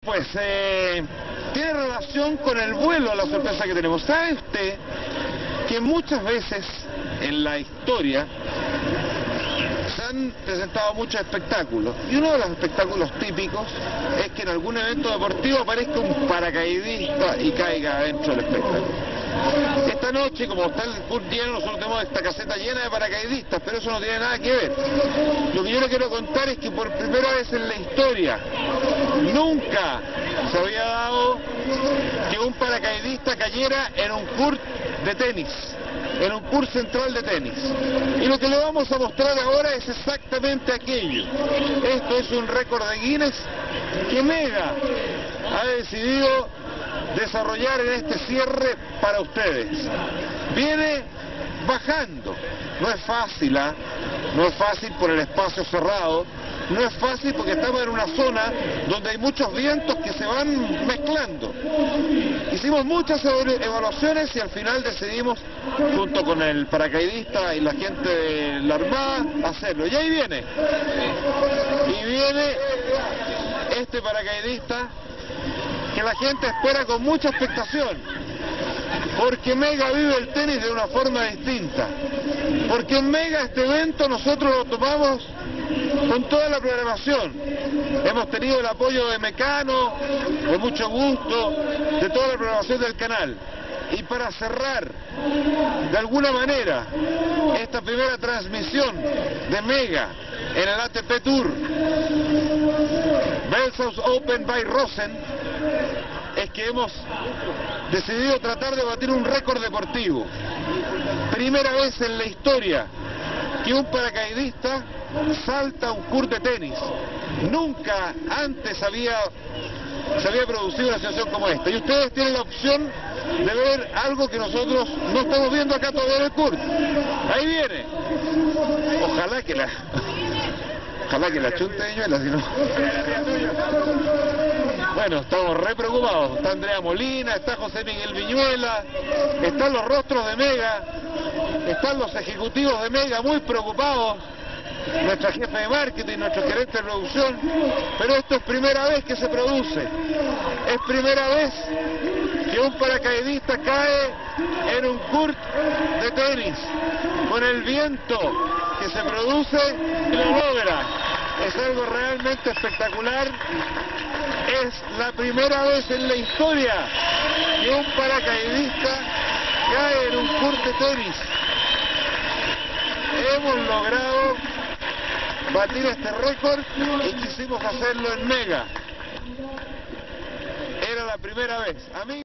Pues tiene relación con el vuelo a la sorpresa que tenemos. ¿Sabe usted que muchas veces en la historia se han presentado muchos espectáculos? Y uno de los espectáculos típicos es que en algún evento deportivo aparezca un paracaidista y caiga dentro del espectáculo. Esta noche, como está el curso lleno, nosotros tenemos esta caseta llena de paracaidistas, pero eso no tiene nada que ver. Lo que yo le quiero contar es que por primera vez en la historia nunca se había dado que un paracaidista cayera en un court de tenis, en un court central de tenis. Y lo que le vamos a mostrar ahora es exactamente aquello. Esto es un récord de Guinness que Mega ha decidido desarrollar en este cierre para ustedes. Viene bajando. No es fácil, no es fácil por el espacio cerrado. No es fácil porque estamos en una zona donde hay muchos vientos que se van mezclando. Hicimos muchas evaluaciones y al final decidimos, junto con el paracaidista y la gente de la Armada, hacerlo. Y ahí viene. Y viene este paracaidista que la gente espera con mucha expectación. Porque Mega vive el tenis de una forma distinta. Porque en Mega este evento nosotros lo tomamos con toda la programación. Hemos tenido el apoyo de Mecano, de mucho gusto, de toda la programación del canal. Y para cerrar, de alguna manera, esta primera transmisión de Mega en el ATP Tour, Belsaus Open by Rosen, es que hemos decidido tratar de batir un récord deportivo. Primera vez en la historia que un paracaidista salta un court de tenis. Nunca antes se había producido una situación como esta. Y ustedes tienen la opción de ver algo que nosotros no estamos viendo acá todavía en el court. Ahí viene. Ojalá que la chunte de Ñuela, si no. Bueno, estamos re preocupados. Está Andrea Molina, está José Miguel Viñuela, están los rostros de Mega, están los ejecutivos de Mega muy preocupados, nuestra jefe de marketing, nuestro gerente de producción, pero esto es primera vez que se produce. Es primera vez que un paracaidista cae en un court de tenis, con el viento que se produce y lo logra. Es algo realmente espectacular. Es la primera vez en la historia que un paracaidista cae en un court de tenis. Hemos logrado batir este récord y quisimos hacerlo en Mega. Era la primera vez.